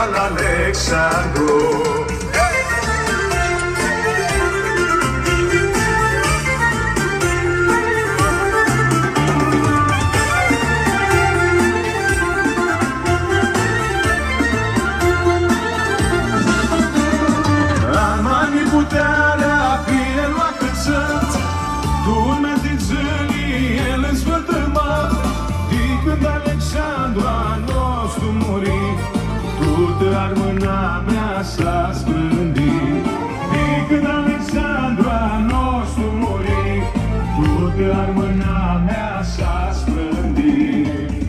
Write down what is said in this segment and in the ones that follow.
al Alexandru. Puterea fie lua cât sunt, tu un mes din zilii, el în sfântă mă. Din când Alexandru a nostru muri, tu te armâna mea s-a sprândit. Din când Alexandru a nostru muri, tu te armâna mea s-a sprândit.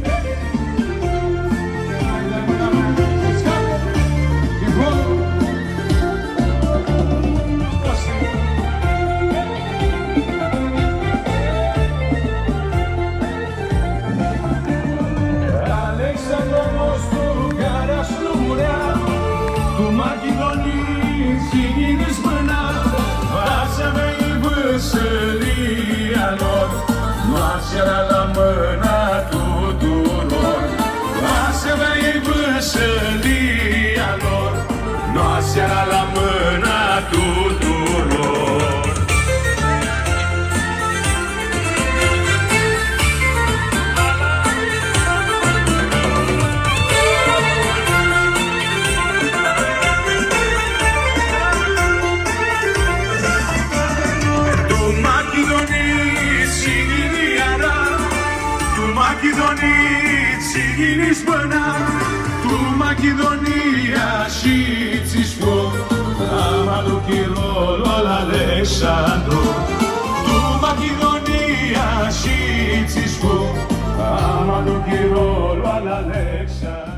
Noastră la mâna tuturor, lasă-vă ei văsălia lor, noastră la mâna tuturor. Makedonici băna, tu Makedonia și ți-și foc, am aduc rolul al Alexandru. Tu Makedonia și ți-și foc, am aduc rolul al Alexandru.